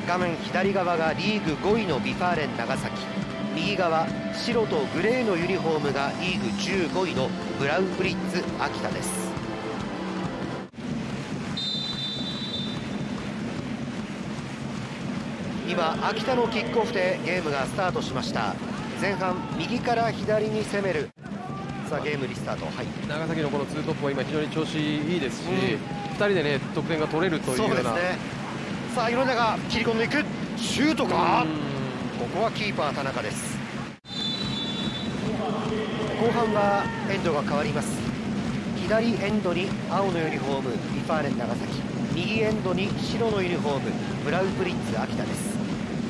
画面左側がリーグ5位のビファーレン長崎、右側白とグレーのユニフォームがリーグ15位のブラウフリッツ秋田です。今秋田のキックオフでゲームがスタートしました。前半右から左に攻める。さあゲームリスタート。はい、 長崎のこのツートップは今非常に調子いいですし、2人でね得点が取れるというような。そうですね。 さあ米田が切り込んでいく。シュートか。ここはキーパー田中です。後半はエンドが変わります。左エンドに青のユニフォームビファーレン長崎、右エンドに白のユニフォームブラウフリッツ秋田です。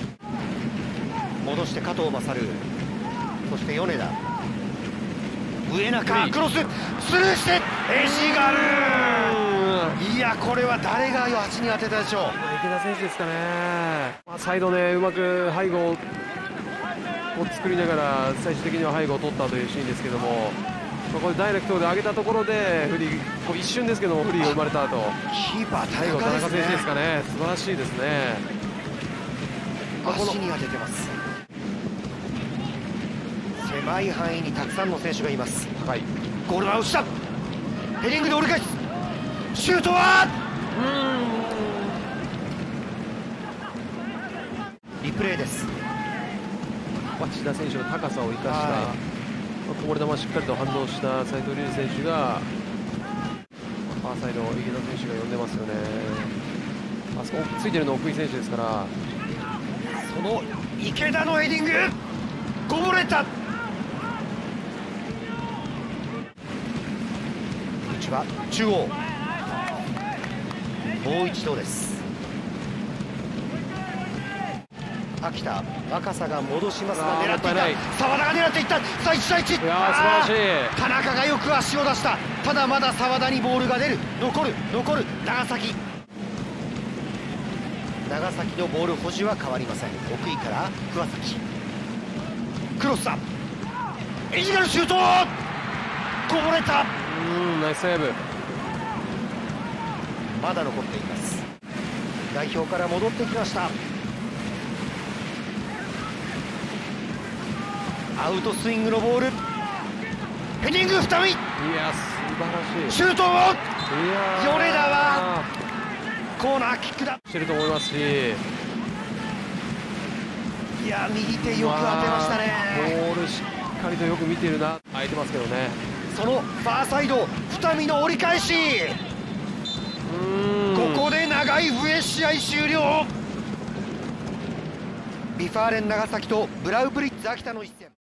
戻して加藤勝、そして米田、上中クロススルーしてエシガル。いやこれは誰が足に当てたでしょう。 池田選手ですかね。サイドでうまく背後を作りながら最終的には背後を取ったというシーンですけども、これダイレクトで上げたところでフリー、一瞬ですけどもフリーが生まれた後、 キーパー最後田中選手ですかね。素晴らしいですね。 足に当ててます。狭い範囲にたくさんの選手がいます。 はい、 ゴールは落ちた。ヘディングで折り返す。シュートはリプレイです。 千田選手の高さを生かしたこぼれ球をしっかりと反応した斉藤龍選手がファーサイド池田選手が呼んでますよね。あそこついてるの奥井選手ですから、 その池田のヘディングこぼれた。内は中央、もう一度です。秋田若さが戻しますが狙っていた。澤田が狙っていった。さあ1対1。 いや素晴らしい。 田中がよく足を出した。ただまだ澤田にボールが出る。残る長崎のボール保持は変わりません。奥井から桑崎、クロスだ。エジガルシュートこぼれた。 ナイスセーブ。 まだ残っています。代表から戻ってきました。アウトスイングのボール、ヘディング2人。いや素晴らしいシュートを米田はコーナーキックだしてると思いますし、 いや右手よく当てましたね。 ボールしっかりとよく見てるな。空いてますけどね。 そのファーサイド二見の折り返し。ここで長い笛、試合終了。ビファーレン長崎とブラウブリッツ秋田の一戦。